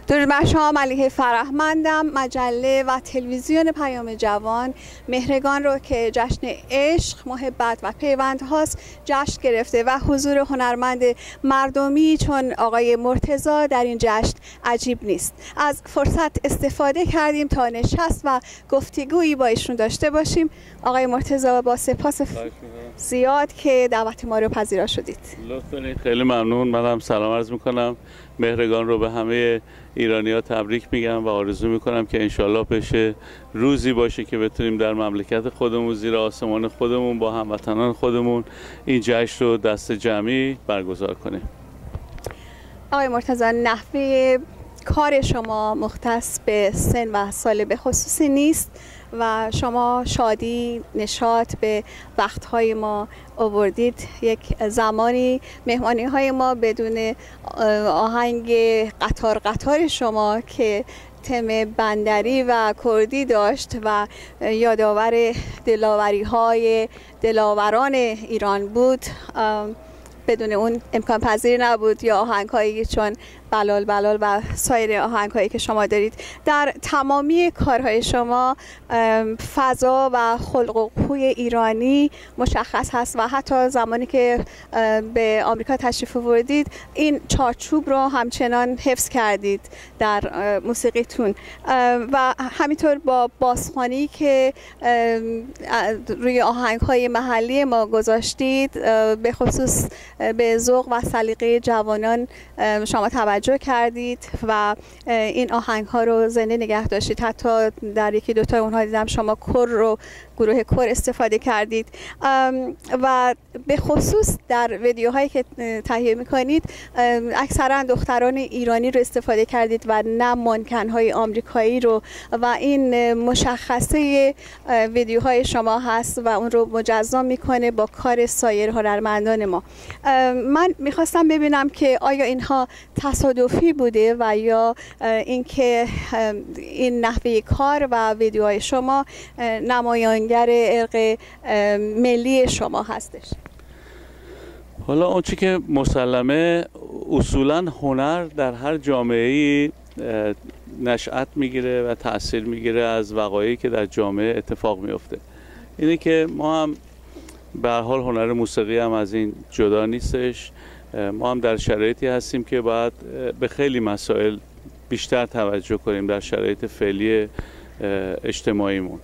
درود بر شما. ملیحه فرهمندم. مجله و تلویزیون پیام جوان مهرگان رو که جشن عشق، محبت و پیوند هاست جشن گرفته و حضور هنرمند مردمی چون آقای مرتضی در این جشن عجیب نیست. از فرصت استفاده کردیم تا نشست و گفتگویی با ایشون داشته باشیم. آقای مرتضی، با سپاس زیاد که دعوت ما رو پذیرا شدید. لطف کنید. خیلی ممنون. منم سلام عرض میکنم. مهرگان رو به همه ایرانی‌ها تبریک میگم و آرزو میکنم که انشالله بشه روزی باشه که بتونیم در مملکت خودمون زیر آسمان خودمون با هموطنان خودمون این جشن رو دست جمعی برگزار کنیم. آقای مرتضی، نحوه کار شما مختص به سن و سال به خصوصی نیست و شما شادی، نشاط به وقتهای ما آوردید. یک زمانی مهمانی های ما بدون آهنگ قطار قطار شما که تم بندری و کردی داشت و یادآور دلاوری های دلاوران ایران بود، بدون اون امکان پذیر نبود. یا آهنگ هایی چون بلال بلال و سایر آهنگ هایی که شما دارید. در تمامی کارهای شما فضا و خلق و خوی ایرانی مشخص هست و حتی زمانی که به آمریکا تشریف آوردید این چارچوب رو همچنان حفظ کردید در موسیقیتون و همینطور با بازخوانی که روی آهنگ های محلی ما گذاشتید به خصوص به ذوق و سلیقه جوانان شما توجه کردید و این آهنگ ها رو زنده نگه داشتید. حتی در یکی دوتا اونها دیدم شما کر رو، گروه کر استفاده کردید و به خصوص در ویدیوهایی که تهیه میکنید اکثرا دختران ایرانی رو استفاده کردید و نه مانکن های آمریکایی رو و این مشخصه ویدیوهای شما هست و اون رو مجزا میکنه با کار سایر هنرمندان ما. من میخواستم ببینم که آیا اینها تصادفی بوده و یا اینکه این نحوه کار و ویدیوهای شما نمایانگر ارق ملی شما هستش؟ حالا آنچه که مسلمه، اصولا هنر در هر جامعه‌ای نشأت میگیره و تأثیر میگیره از وقایعی که در جامعه اتفاق میفته. اینه که ما هم به هر حال هنر موسیقی هم از این جدا نیستش. ما هم در شرایطی هستیم که باید به خیلی مسائل بیشتر توجه کنیم در شرایط فعلی اجتماعیمون.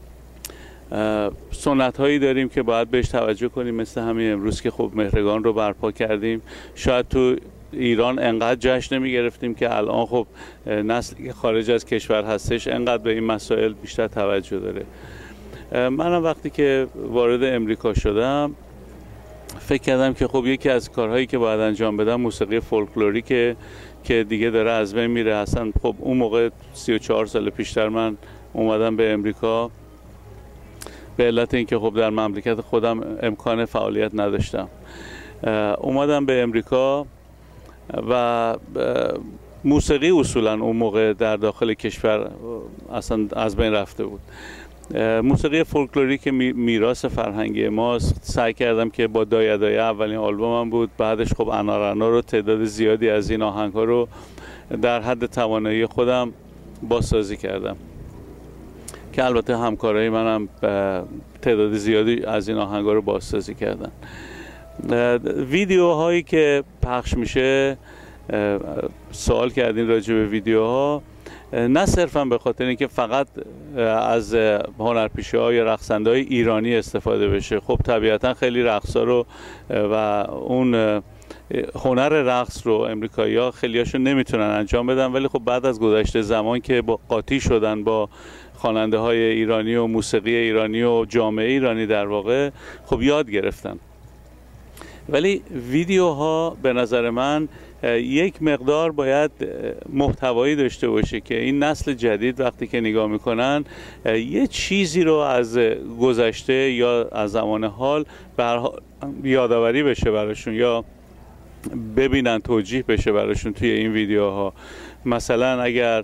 سنت هایی داریم که باید بهش توجه کنیم، مثل همین امروز که خب مهرگان رو برپا کردیم. شاید تو ایران انقدر جشن نمی گرفتیم که الان خب نسلی که خارج از کشور هستش انقدر به این مسائل بیشتر توجه داره. منم وقتی که وارد امریکا شدم فکر کردم که خب یکی از کارهایی که باید انجام بدم موسیقی فولکلوریکه که دیگه داره از بین میره. اصلا خب اون موقع 34 سال پیشتر من اومدم به امریکا به علت اینکه خب در مملکت خودم امکان فعالیت نداشتم. اومدم به امریکا و موسیقی اصولا اون موقع در داخل کشور اصلا از بین رفته بود. موسیقی فولکلوری که میراث فرهنگی ماست. سعی کردم که با دایه دایه اولین آلبومم بود، بعدش خب انار انار رو تعداد زیادی از این آهنگ ها رو در حد توانایی خودم بازسازی کردم که البته همکارای منم تعداد زیادی از این آهنگ ها رو بازسازی کردن. ویدیوهایی که پخش میشه، سوال کردین راجع به ویدیوها، نه صرفا به خاطر اینکه فقط از هنرپیشه‌ها یا رقصنده‌های ایرانی استفاده بشه. خب طبیعتا خیلی رقصا رو و اون هنر رقص رو امریکایی‌ها خیلیاشون نمیتونن انجام بدن، ولی خب بعد از گذشته زمان که با قاطی شدن با خواننده های ایرانی و موسیقی ایرانی و جامعه ایرانی در واقع خب یاد گرفتن. ولی ویدیوها به نظر من یک مقدار باید محتوایی داشته باشه که این نسل جدید وقتی که نگاه میکنن یه چیزی رو از گذشته یا از زمان حال یادآوری بشه براشون یا ببینن، توجیه بشه براشون توی این ویدیوها. مثلا اگر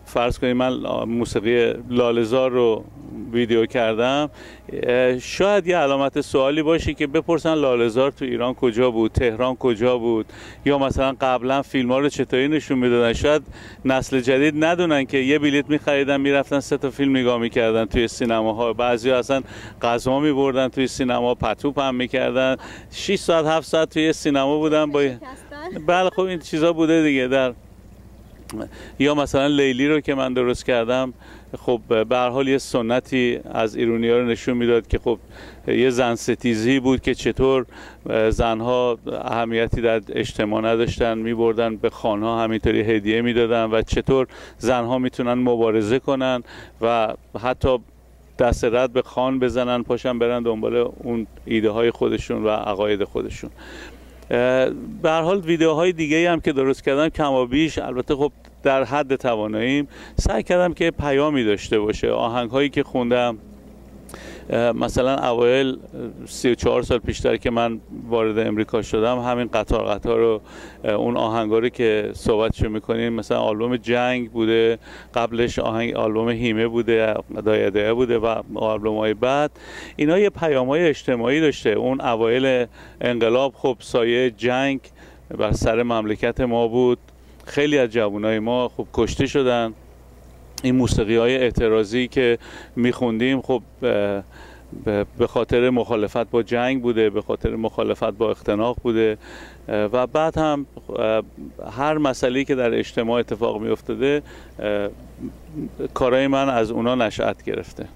فرض کنید من موسیقی لاله‌زار رو ویدیو کردم، شاید یه علامت سوالی باشه که بپرسن لاله‌زار تو ایران کجا بود، تهران کجا بود، یا مثلا قبلا فیلم ها رو چطوری نشون میدادن. شاید نسل جدید ندونن که یه بلیت میخریدن میرفتن 3 تا فیلم نگاه میکردن توی سینماها، بعضیا اصلا غذا میبردن توی سینما، پتو پهن میکردن، 6 ساعت 7 ساعت توی سینما بودن با بله خب این چیزا بوده دیگه. در یا مثلا لیلی رو که من درست کردم، خب به هر حال یه سنتی از ایرانی‌ها رو نشون میداد که خب یه زن ستیزی بود که چطور زنها اهمیتی در اجتماع نداشتن، میبردن به خانها همینطوری هدیه میدادن و چطور زنها میتونن مبارزه کنن و حتی دست رد به خان بزنن، پاشن برن دنبال اون ایده های خودشون و عقاید خودشون. به هر حال ویدیوهای دیگه هم که درست کردم کمابیش، البته خب در حد تواناییم سعی کردم که پیامی داشته باشه. آهنگ هایی که خوندم مثلا اوایل 34 سال پیشتر که من وارد امریکا شدم، همین قطار رو اون آهنگا رو که صحبتشو میکنیم، مثلا آلبوم جنگ بوده، قبلش آلبوم هیمه بوده، دایه بوده و آلبوم‌های بعد، اینا یه پیام‌های اجتماعی داشته. اون اوایل انقلاب خب سایه جنگ بر سر مملکت ما بود، خیلی از جوانای ما خب کشته شدن. این موسیقی‌های اعتراضی که میخوندیم خب به خاطر مخالفت با جنگ بوده، به خاطر مخالفت با اختناق بوده و بعد هم هر مسئله‌ای که در اجتماع اتفاق میافتاده کارهای من از اونا نشأت گرفته.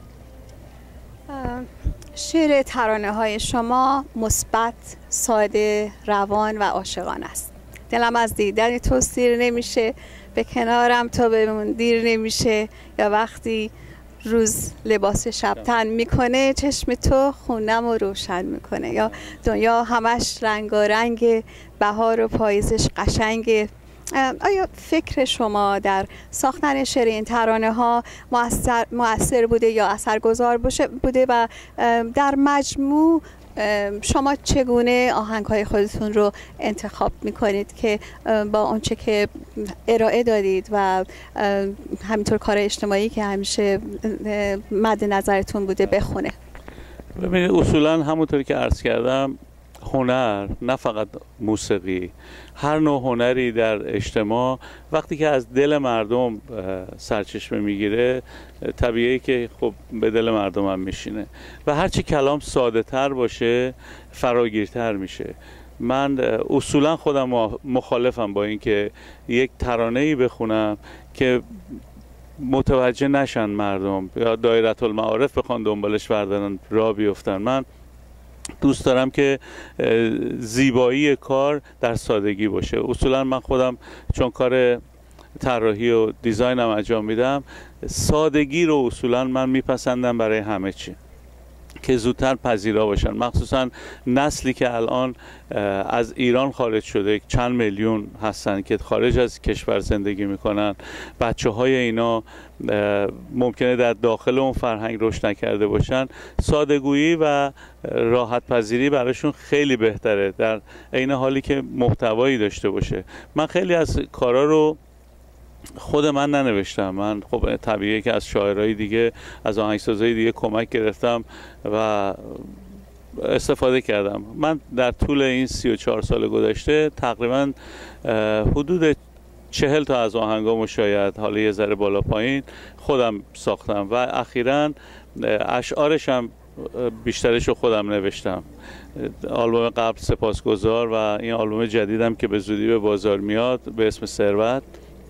شعر ترانه های شما مثبت، ساده، روان و عاشقانه است. دلم از دیدن تو سیر نمیشه، به کنارم تو بمون دیر نمیشه، یا وقتی روز لباس شب تن میکنه چشم تو خونم رو روشن میکنه، یا دنیا همش رنگارنگ، بهار و پاییزش قشنگه. آیا فکر شما در ساختن شعر این ترانه ها مؤثر بوده یا اثرگذار بوده و در مجموع شما چگونه آهنگ‌های خودتون رو انتخاب می‌کنید که با اونچه که ارائه دادید و همینطور کار اجتماعی که همیشه مد نظرتون بوده بخونه؟ ببینید اصولاً همونطوری که عرض کردم، هنر نه فقط موسیقی، هر نوع هنری در اجتماع وقتی که از دل مردم سرچشمه میگیره طبیعیه که خب به دل مردم هم میشینه و هرچی کلام ساده تر باشه فراگیرتر میشه. من اصولا خودم مخالفم با اینکه یک ترانه‌ای بخونم که متوجه نشن مردم یا دایره المعارف بخوان دنبالش بردارن راه بیفتن. من دوست دارم که زیبایی کار در سادگی باشه. اصولا من خودم چون کار طراحی و دیزاینم انجام میدم، سادگی رو اصولا من میپسندم برای همه چی که زودتر پذیرا باشن، مخصوصا نسلی که الان از ایران خارج شده، چند میلیون هستن که خارج از کشور زندگی میکنن. بچه های اینا ممکنه در داخل اون فرهنگ رشد نکرده باشن. سادگویی و راحت پذیری براشون خیلی بهتره در عین حالی که محتوایی داشته باشه. من خیلی از کارا رو خود من ننوشتم، من خب طبیعیه که از شاعرای دیگه، از آهنگسازای دیگه کمک گرفتم و استفاده کردم. من در طول این 34 سال گذشته تقریبا حدود 40 تا از آهنگامو شاید حالا یه ذره بالا پایین خودم ساختم و اخیراً اشعارش هم بیشترش رو خودم نوشتم. آلبوم قبل سپاسگزار و این آلبوم جدیدم که به زودی به بازار میاد به اسم ثروت،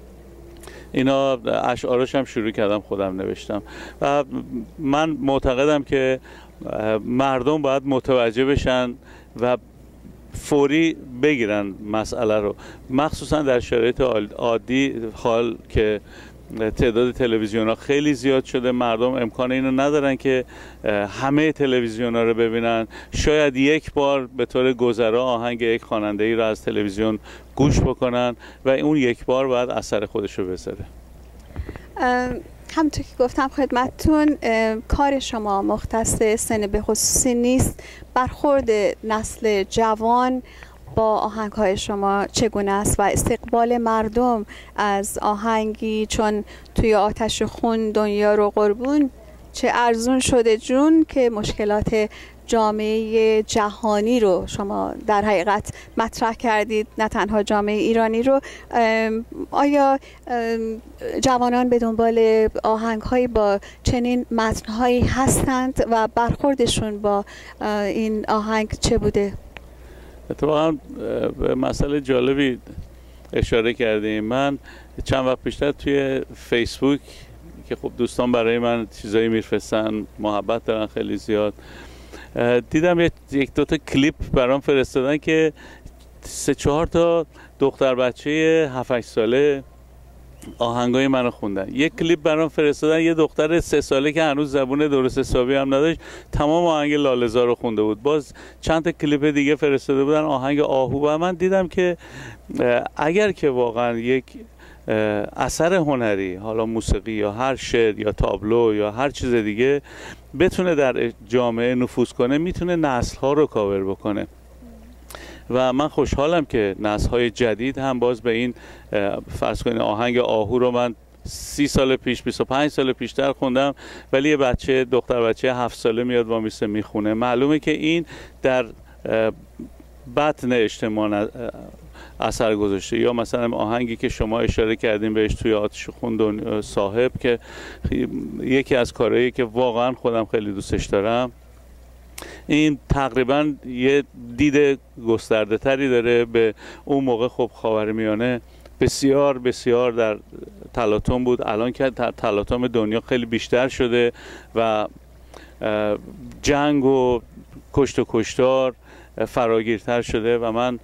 اینا اشعارش هم شروع کردم خودم نوشتم و من معتقدم که مردم باید متوجه بشن و فوری بگیرن مسئله رو، مخصوصا در شرایط عادی حال که تعداد تلویزیون ها خیلی زیاد شده. مردم امکان اینو ندارن که همه تلویزیون ها رو ببینن. شاید یک بار به طور گذرا آهنگ یک خواننده ای رو از تلویزیون گوش بکنن و اون یک بار باید اثر خودش رو بذاره. همونطور که گفتم خدمتتون، کار شما مختص سن به خصوصی نیست. برخورد نسل جوان با آهنگ‌های شما چگونه است و استقبال مردم از آهنگی چون توی آتش خون دنیا رو قربون چه ارزون شده جون که مشکلات جامعه جهانی رو شما در حقیقت مطرح کردید، نه تنها جامعه ایرانی رو. آیا جوانان به دنبال آهنگ‌هایی با چنین متن‌هایی هستند و برخوردشون با این آهنگ چه بوده؟ اتفاقا به مسئله جالبی اشاره کردیم. من چند وقت پیشتر توی فیسبوک که خب دوستان برای من چیزایی میفرستن، محبت دارن خیلی زیاد، دیدم یک دو تا کلیپ برام فرستادن که 3-4 تا دختر بچه 7-8 ساله آهنگای منو خوندن. یک کلیپ برام فرستادن یه دختر 3 ساله که هنوز زبون درست حسابی هم نداشت تمام آهنگ لاله‌زار رو خونده بود. باز چند تا کلیپ دیگه فرستاده بودن آهنگ آهو و من دیدم که اگر که واقعا یک اثر هنری، حالا موسیقی یا هر شعر یا تابلو یا هر چیز دیگه بتونه در جامعه نفوذ کنه، میتونه نسل‌ها رو کاور بکنه و من خوشحالم که نسل‌های جدید هم باز به این فرض کنید آهنگ آهو رو من 30 سال پیش 25 سال پیشتر خوندم، ولی یه دختر بچه 7 ساله میاد وامیسته میخونه. معلومه که این در بطن اجتماع اثر گذاشته. یا مثلا آهنگی که شما اشاره کردین بهش توی آتش خون صاحب که یکی از کارهایی که واقعا خودم خیلی دوستش دارم، این تقریبا یه دید گسترده تری داره به اون موقع. خب خاورمیانه بسیار بسیار در تلاطم بود، الان که تلاطم دنیا خیلی بیشتر شده و جنگ و کشت و کشتار فراگیرتر شده و من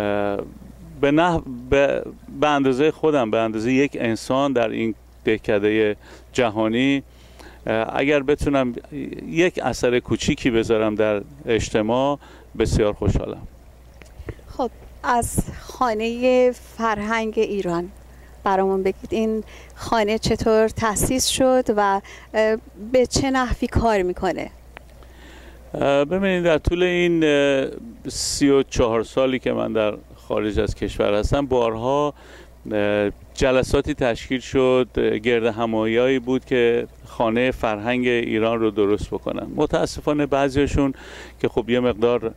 به اندازه خودم، به اندازه یک انسان در این دهکده جهانی، اگر بتونم یک اثر کوچیکی بذارم در اجتماع بسیار خوشحالم. خب از خانه فرهنگ ایران برامون بگید، این خانه چطور تأسیس شد و به چه نحوی کار میکنه؟ ببینید در طول این 34 سالی که من در خارج از کشور هستم بارها جلساتی تشکیل شد، گرد همایی‌هایی بود که خانه فرهنگ ایران رو درست بکنن. متاسفانه بعضیشون که خب یه مقدار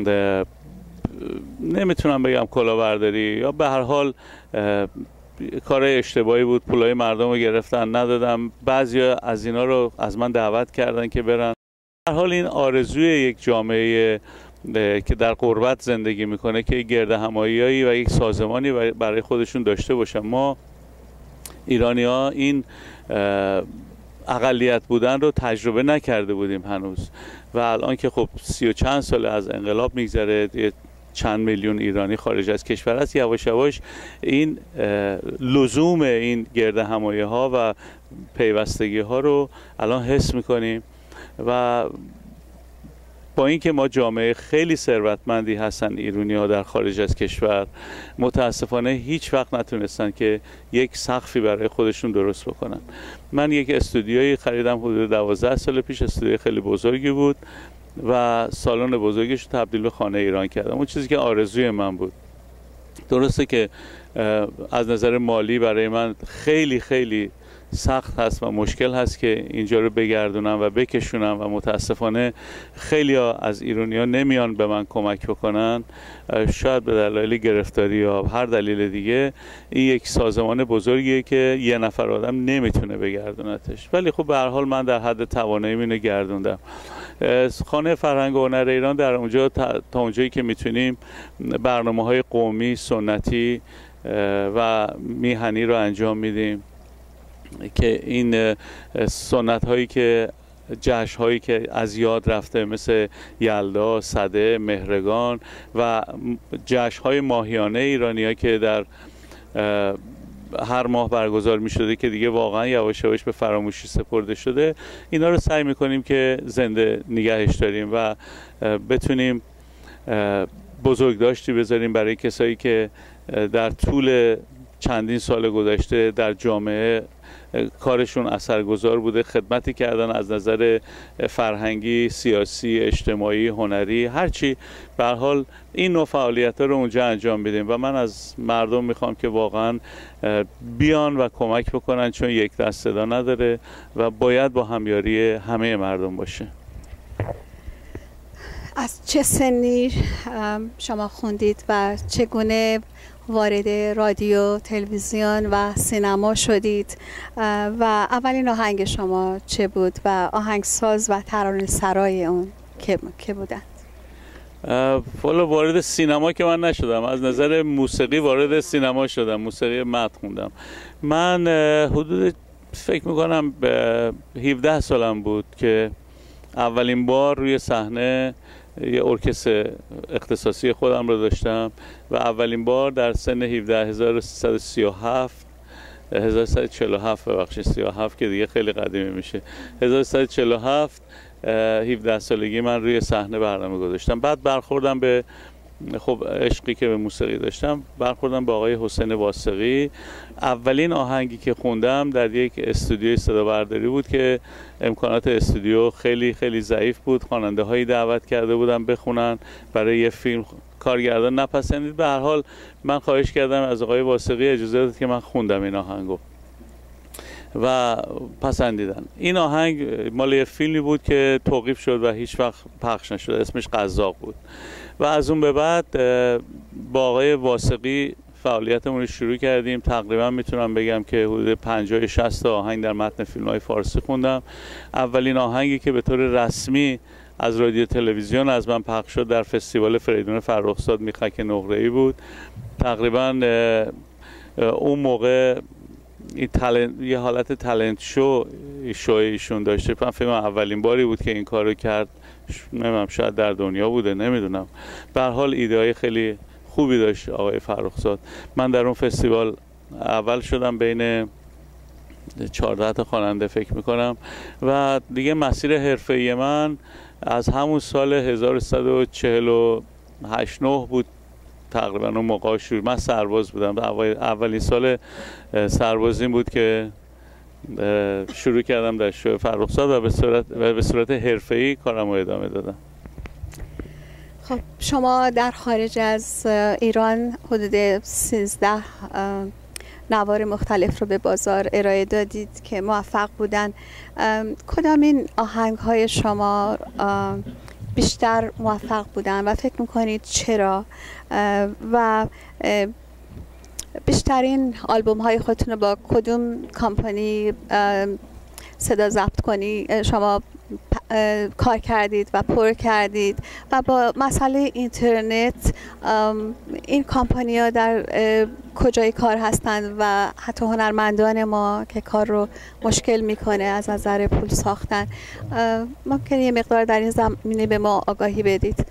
نمیتونم بگم کلاهبرداری یا به هر حال کار اشتباهی بود، پولای مردم رو گرفتن ندادم. بعضیا از اینا رو از من دعوت کردن که برن. به هر حال این آرزوی یک جامعه که در غربت زندگی میکنه که گرد همایی‌هایی و یک سازمانی برای خودشون داشته باشن. ما ایرانی‌ها این اقلیت بودن رو تجربه نکرده بودیم هنوز و الان که خب 30 و چند سال از انقلاب میگذره، چند میلیون ایرانی خارج از کشور است، یواش یواش این لزوم این گرد همایی‌ها و پیوستگی‌ها رو الان حس میکنیم و با اینکه ما جامعه خیلی ثروتمندی هستن ایرانی‌ها در خارج از کشور، متاسفانه هیچ وقت نتونستن که یک سقفی برای خودشون درست بکنن. من یک استودیویی خریدم حدود 12 سال پیش، استودیوی خیلی بزرگی بود و سالن بزرگش رو تبدیل به خانه ایران کردم. اون چیزی که آرزوی من بود. درسته که از نظر مالی برای من خیلی خیلی سخت هست و مشکل هست که اینجا رو بگردونم و بکشونم و متاسفانه خیلی ها از ایرانی‌ها نمیان به من کمک بکنن، شاید به دلایل گرفتاری یا هر دلیل دیگه. این یک سازمان بزرگیه که یه نفر آدم نمیتونه بگردونتش، ولی خب به هر حال من در حد تواناییم اینو گردوندم. خانه فرهنگ و هنر ایران در اونجا تا اونجایی که میتونیم برنامه‌های قومی، سنتی و میهنی رو انجام میدیم که این سنت هایی که جشن هایی که از یاد رفته مثل یلدا، سده، مهرگان و جشن های ماهیانه ایرانی ها که در هر ماه برگزار می شده که دیگه واقعا یواش یواش به فراموشی سپرده شده، اینا رو سعی می کنیم که زنده نگهش داریم و بتونیم بزرگداشتی بذاریم برای کسایی که در طول چندین سال گذشته در جامعه کارشون اثرگذار بوده، خدمتی کردن از نظر فرهنگی، سیاسی، اجتماعی، هنری، هرچی. به هر حال این نوع فعالیت‌ها رو اونجا انجام بدیم و من از مردم میخوام که واقعا بیان و کمک بکنن، چون یک دست صدا نداره و باید با همیاری همه مردم باشه. از چه سنی شما خوندید و چگونه وارد رادیو، تلویزیون و سینما شدید و اولین آهنگ شما چه بود و آهنگساز و ترانه‌سرای اون که بودند؟ والا وارد سینما که من نشدم، از نظر موسیقی وارد سینما شدم، موسیقی متن خوندم. من حدود فکر میکنم به 17 سالم بود که اولین بار روی صحنه یه ارکستر اختصاصی خودم رو داشتم و اولین بار در سن 1347 ببخشید 37 که دیگه خیلی قدیمی میشه، 1347 17 سالگی من روی صحنه برنامه گذاشتم. بعد برخوردم به خب عشقی که به موسیقی داشتم، برخوردم به آقای حسین واسقی. اولین آهنگی که خوندم در یک استودیوی صدا برداری بود که امکانات استودیو خیلی خیلی ضعیف بود، خواننده هایی دعوت کرده بودم بخونن برای یه فیلم، کارگردان نپسندید. به هر حال من خواهش کردم از آقای واسقی اجازه داد که من خوندم این آهنگو و پسندیدن. این آهنگ مال یه فیلمی بود که توقیف شد و هیچ وقت پخش نشد، اسمش قزاق بود و از اون به بعد با آقای واسقی فعالیتمون رو شروع کردیم. تقریبا میتونم بگم که حدود 50-60 آهنگ در متن فیلم‌های فارسی خوندم. اولین آهنگی که به طور رسمی از رادیو تلویزیون از من پخش شد در فستیوال فریدون فرخزاد میخک نقره‌ای بود. تقریبا اون موقع یه حالت تالنت شو ایشون داشته. من فکر کنم اولین باری بود که این کارو کرد، نمیدونم شاید در دنیا بوده، نمیدونم. به هر حال ایده‌های خیلی خوبی داشت آقای فرخزاد. من در اون فستیوال اول شدم بین 14 تا خواننده فکر میکنم و دیگه مسیر حرفه‌ای من از همون سال 1148 9 بود تقریبا. اون موقع شروع، من سرباز بودم، اولین سال سربازیم بود که شروع کردم در شو فرخزاد و به صورت حرفه‌ای کارم رو ادامه دادم. خب شما در خارج از ایران حدود 13 نوار مختلف رو به بازار ارائه دادید که موفق بودن. کدام این آهنگ های شما بیشتر موفق بودن و فکر میکنید چرا؟ و بیشترین آلبوم های خودتون رو با کدوم کمپانی صدا ضبط کنی شما کار کردید و پر کردید؟ و با مسئله اینترنت این کمپانی ها در کجای کار هستند و حتی هنرمندان ما که کار رو مشکل میکنه از نظر پول ساختن؟ ممکنه یه مقدار در این زمینه به ما آگاهی بدید؟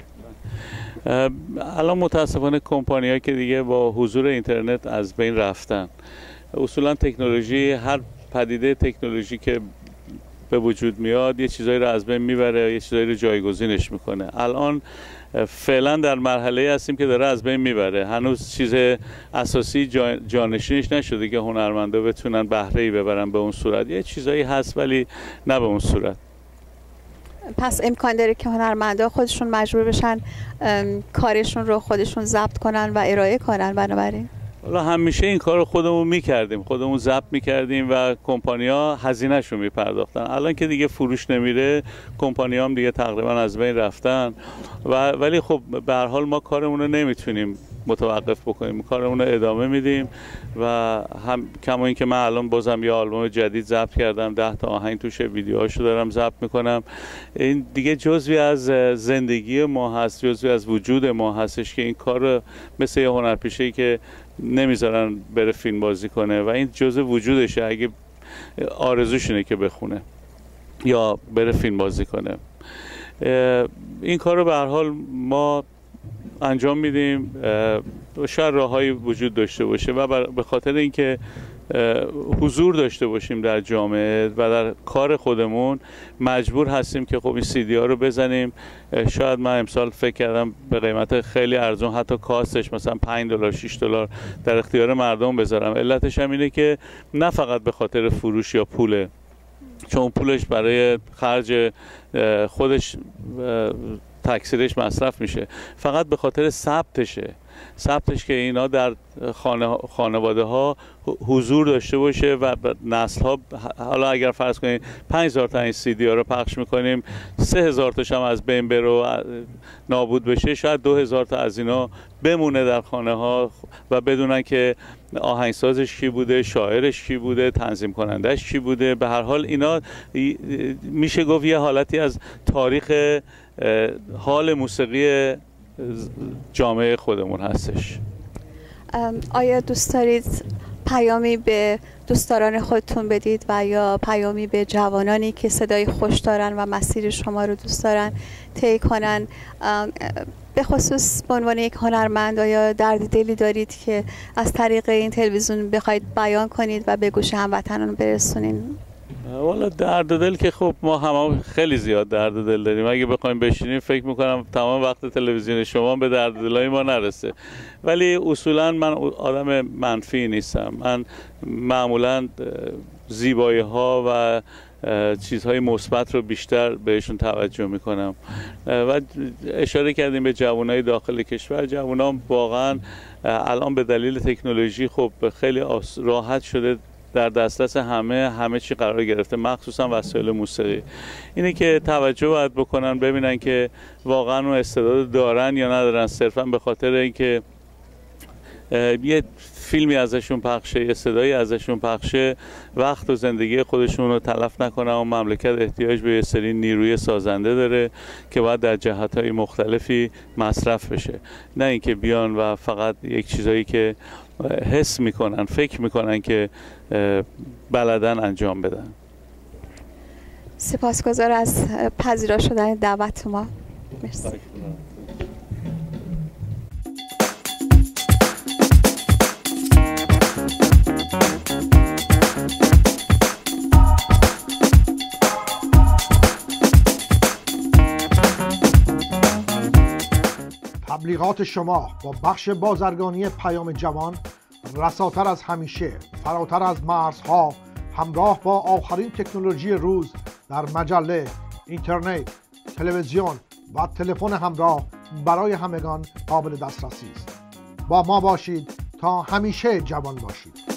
الان متاسفانه کمپانی‌ها که دیگه با حضور اینترنت از بین رفتن. اصولا تکنولوژی، هر پدیده تکنولوژی که به وجود میاد یه چیزایی رو از بین میبره، یه چیزایی رو جایگزینش میکنه. الان فعلا در مرحله هستیم که داره از بین میبره. هنوز چیز اساسی جانشینش نشده که هنرمندا بتونن بهره‌ای ببرن به اون صورت. یه چیزایی هست ولی نه به اون صورت. پس امکان داره که هنرمندا خودشون مجبور بشن کارشون رو خودشون ضبط کنن و ارائه کنن. بنابراین حالا همیشه این کار رو خودمون میکردیم، خودمون ضبط میکردیم و کمپانی‌ها هزینه‌شو میپرداختن. الان که دیگه فروش نمیره، کمپانی‌ها هم دیگه تقریبا از بین رفتن ولی خب به هر حال ما کارمون رو نمیتونیم متوقف بکنیم، کارمون رو ادامه میدیم و هم کما اینکه من الان بازم یه آلبوم جدید ضبط کردم، 10 تا آهنگ توش، ویدیوهاشو دارم ضبط میکنم. این دیگه جزوی از زندگی ما هست، جزوی از وجود ما هستش که این کار مثل یه هنرپیشه‌ای که نمیذارن بره فیلم بازی کنه و این جزء وجودشه، اگه آرزوش اینه که بخونه یا بره فیلم بازی کنه. این کار رو به هر حال ما انجام میدیم. شاید راههایی وجود داشته باشه و به خاطر اینکه حضور داشته باشیم در جامعه و در کار خودمون مجبور هستیم که خب این CD ها رو بزنیم. شاید من امسال فکر کردم به قیمت خیلی ارزون، حتی کاستش مثلا $5 $6 در اختیار مردم بذارم. علتش هم اینه که نه فقط به خاطر فروش یا پوله، چون پولش برای خرج خودش تکثیرش مصرف میشه، فقط به خاطر ثبتش که اینا در خانواده ها حضور داشته باشه و نسل ها. حالا اگر فرض کنید 5000 تا این CD ها رو پخش میکنیم، 3000 تاش هم از بین بره و نابود بشه، شاید 2000 تا از اینا بمونه در خانه ها و بدونن که آهنگسازش کی بوده، شاعرش کی بوده، تنظیم کنندش کی بوده. به هر حال اینا میشه گفت یه حالتی از تاریخ حال موسیقی جامعه خودمون هستش. آیا دوست دارید پیامی به دوستداران خودتون بدید و یا پیامی به جوانانی که صدای خوش دارن و مسیر شما رو دوست دارن طی کنن؟ به خصوص به عنوان یک هنرمند آیا درد دلی دارید که از طریق این تلویزیون بخواید بیان کنید و به گوش هموطنان برسونین؟ والا درد دل که خب ما هم خیلی زیاد درد دل داریم. اگه بخوایم بشینیم فکر میکنم تمام وقت تلویزیون شما به درد دلای ما نرسه. ولی اصولا من آدم منفی نیستم. من معمولا زیبایی ها و چیزهای مثبت رو بیشتر بهشون توجه میکنم و اشاره کردیم به جوانای داخل کشور. جوانان واقعا الان به دلیل تکنولوژی خب خیلی راحت شده در دسترس همه چی قرار گرفته، مخصوصا وسایل موسیقی. اینه که توجه باید بکنن، ببینن که واقعا اون استعداد دارن یا ندارن. صرفا به خاطر اینکه یه فیلمی ازشون پخشه، یه صدایی ازشون پخشه، وقت و زندگی خودشون رو تلف نکنن. و مملکت احتیاج به یه سری نیروی سازنده داره که باید در جهت‌های مختلفی مصرف بشه، نه اینکه بیان و فقط یک چیزایی که حس میکنن، فکر میکنن که بلدن انجام بدن. سپاسگزار از پذیرا شدن دعوت ما. مرسی. تبلیغات شما با بخش بازرگانی پیام جوان رساتر از همیشه، فراتر از مرزها، همراه با آخرین تکنولوژی روز در مجله، اینترنت، تلویزیون و تلفن همراه برای همگان قابل دسترسی است. با ما باشید تا همیشه جوان باشید.